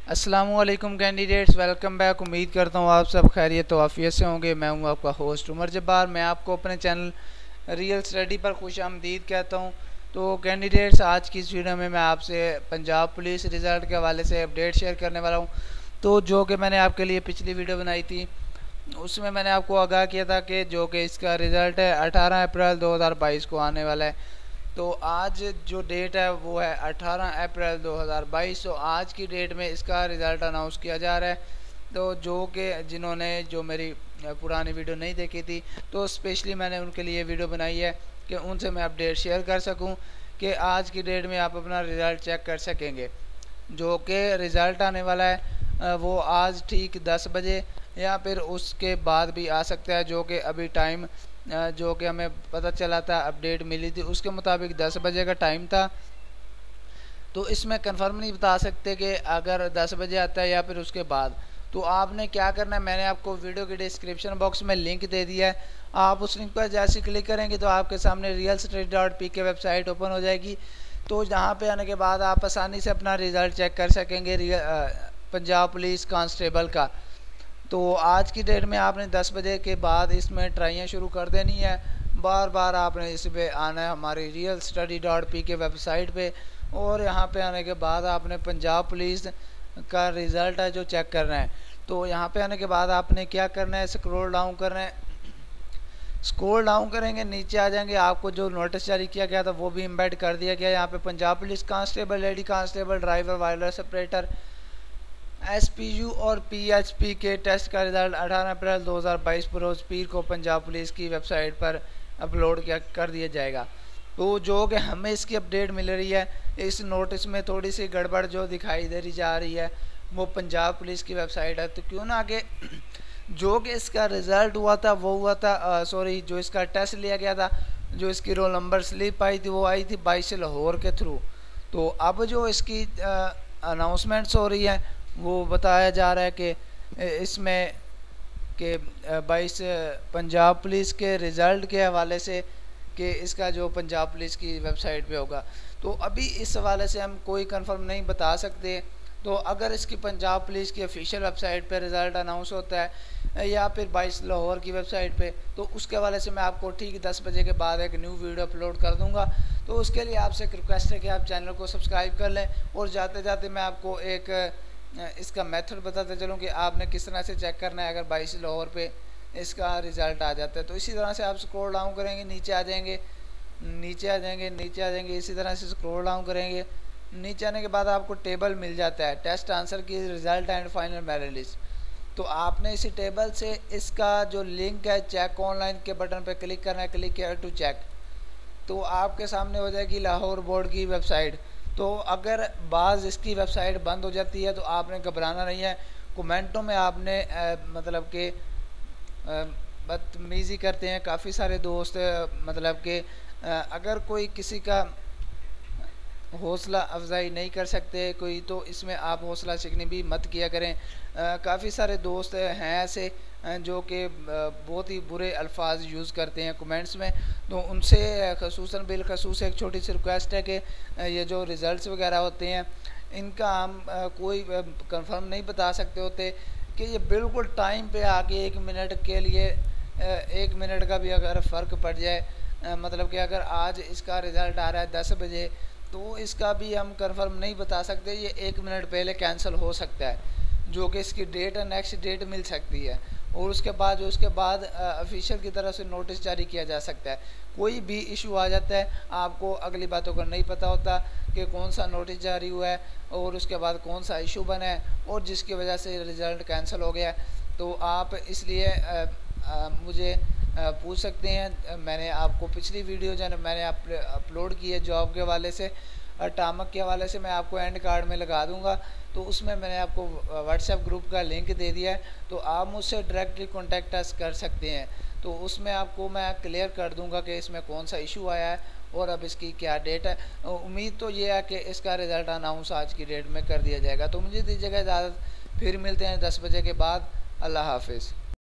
अस्सलामुअलैकुम candidates, welcome back. उम्मीद करता हूँ आप सब खैरियत तो आफियत से होंगे। मैं हूँ आपका होस्ट उमर जब्बार। मैं आपको अपने चैनल रियल स्टडी पर खुशामदीद कहता हूँ। तो कैंडिडेट्स, आज की इस वीडियो में मैं आपसे पंजाब पुलिस रिज़ल्ट के हवाले से अपडेट शेयर करने वाला हूँ। तो जो कि मैंने आपके लिए पिछली वीडियो बनाई थी, उसमें मैंने आपको आगाह किया था कि जो कि इसका रिज़ल्ट है 18 अप्रैल 2022 को आने वाला है। तो आज जो डेट है वो है 18 अप्रैल 2022। तो आज की डेट में इसका रिज़ल्ट अनाउंस किया जा रहा है। तो जो कि जिन्होंने जो मेरी पुरानी वीडियो नहीं देखी थी, तो स्पेशली मैंने उनके लिए वीडियो बनाई है कि उनसे मैं अपडेट शेयर कर सकूं कि आज की डेट में आप अपना रिज़ल्ट चेक कर सकेंगे। जो कि रिज़ल्ट आने वाला है वो आज ठीक 10 बजे या फिर उसके बाद भी आ सकता है। जो कि अभी टाइम जो कि हमें पता चला था, अपडेट मिली थी, उसके मुताबिक 10 बजे का टाइम था। तो इसमें कंफर्म नहीं बता सकते कि अगर 10 बजे आता है या फिर उसके बाद। तो आपने क्या करना है, मैंने आपको वीडियो के डिस्क्रिप्शन बॉक्स में लिंक दे दिया है। आप उस लिंक पर जैसे क्लिक करेंगे तो आपके सामने realstudy.pk वेबसाइट ओपन हो जाएगी। तो जहाँ पे आने के बाद आप आसानी से अपना रिज़ल्ट चेक कर सकेंगे पंजाब पुलिस कांस्टेबल का। तो आज की डेट में आपने 10 बजे के बाद इसमें ट्राइयाँ शुरू कर देनी है। बार बार आपने इस पे आना है हमारी realstudy.pk वेबसाइट पे, और यहाँ पे आने के बाद आपने पंजाब पुलिस का रिज़ल्ट है जो चेक करना है। तो यहाँ पे आने के बाद आपने क्या करना है, स्क्रॉल डाउन करना है। स्क्रॉल डाउन करेंगे, नीचे आ जाएंगे, आपको जो नोटिस जारी किया गया था वो भी एम्बेड कर दिया गया। यहाँ पे Punjab police constable, lady constable, driver, wireless operator, SPU और पीएचपी के टेस्ट का रिजल्ट 18 अप्रैल 2022 बरोज़ पीर को पंजाब पुलिस की वेबसाइट पर अपलोड कर दिया जाएगा। तो जो कि हमें इसकी अपडेट मिल रही है, इस नोटिस में थोड़ी सी गड़बड़ जो दिखाई दे रही जा रही है वो पंजाब पुलिस की वेबसाइट है। तो क्यों ना आगे जो कि इसका रिज़ल्ट हुआ था वो हुआ था सॉरी, जो इसका टेस्ट लिया गया था, जो इसकी रोल नंबर स्लिप आई थी वो आई थी 22 लाहौर के थ्रू। तो अब जो इसकी अनाउंसमेंट्स हो रही है वो बताया जा रहा है कि इसमें कि 22 पंजाब पुलिस के रिज़ल्ट के हवाले से कि इसका जो पंजाब पुलिस की वेबसाइट पे होगा। तो अभी इस हवाले से हम कोई कंफर्म नहीं बता सकते। तो अगर इसकी पंजाब पुलिस की ऑफिशियल वेबसाइट पे रिज़ल्ट अनाउंस होता है या फिर 22 लाहौर की वेबसाइट पे, तो उसके हवाले से मैं आपको ठीक 10 बजे के बाद एक न्यू वीडियो अपलोड कर दूंगा। तो उसके लिए आपसे एक रिक्वेस्ट है कि आप चैनल को सब्सक्राइब कर लें। और जाते जाते मैं आपको एक इसका मेथड बताते चलूँ कि आपने किस तरह से चेक करना है अगर 22 लाहौर पे इसका रिज़ल्ट आ जाता है। तो इसी तरह से आप स्क्रॉल डाउन करेंगे, नीचे आ जाएंगे, नीचे आ जाएंगे, नीचे आ जाएंगे, इसी तरह से स्क्रॉल डाउन करेंगे। नीचे आने के बाद आपको टेबल मिल जाता है, test answer key result and final merit list. तो आपने इसी टेबल से इसका जो लिंक है चेक ऑनलाइन के बटन पर क्लिक करना है, क्लिक किया टू चेक। तो आपके सामने हो जाएगी लाहौर बोर्ड की वेबसाइट। तो अगर बाज़ इसकी वेबसाइट बंद हो जाती है तो आपने घबराना नहीं है। कमेंटों में आपने मतलब कि बदतमीज़ी करते हैं काफ़ी सारे दोस्त, मतलब कि अगर कोई किसी का हौसला अफजाई नहीं कर सकते कोई, तो इसमें आप हौसला शिकनी भी मत किया करें। काफ़ी सारे दोस्त हैं ऐसे जो कि बहुत ही बुरे अल्फाज यूज़ करते हैं कमेंट्स में। तो उनसे खसूसन बिलखसूस एक छोटी सी रिक्वेस्ट है कि ये जो रिज़ल्ट्स वगैरह होते हैं इनका हम कोई कंफर्म नहीं बता सकते होते कि ये बिल्कुल टाइम पे आके 1 मिनट के लिए 1 मिनट का भी अगर फ़र्क पड़ जाए, मतलब कि अगर आज इसका रिज़ल्ट आ रहा है 10 बजे, तो इसका भी हम कंफर्म नहीं बता सकते। ये 1 मिनट पहले कैंसिल हो सकता है, जो कि इसकी डेट है नेक्स्ट डेट मिल सकती है। और उसके बाद ऑफिशियल की तरफ से नोटिस जारी किया जा सकता है। कोई भी इशू आ जाता है, आपको अगली बातों का नहीं पता होता कि कौन सा नोटिस जारी हुआ है और उसके बाद कौन सा इशू बना है और जिसकी वजह से रिज़ल्ट कैंसिल हो गया। तो आप इसलिए मुझे पूछ सकते हैं। मैंने आपको पिछली वीडियो जो है मैंने अपलोड की है जॉब के हवाले से, टामक के हवाले से, मैं आपको एंड कार्ड में लगा दूंगा। तो उसमें मैंने आपको व्हाट्सएप ग्रुप का लिंक दे दिया है, तो आप मुझसे डायरेक्टली कॉन्टेक्ट कर सकते हैं। तो उसमें आपको मैं क्लियर कर दूंगा कि इसमें कौन सा इशू आया है और अब इसकी क्या डेट है। उम्मीद तो ये है कि इसका रिज़ल्ट अनाउंस आज की डेट में कर दिया जाएगा। तो मुझे दीजिएगा इजाज़त, फिर मिलते हैं 10 बजे के बाद। अल्लाह हाफिज़।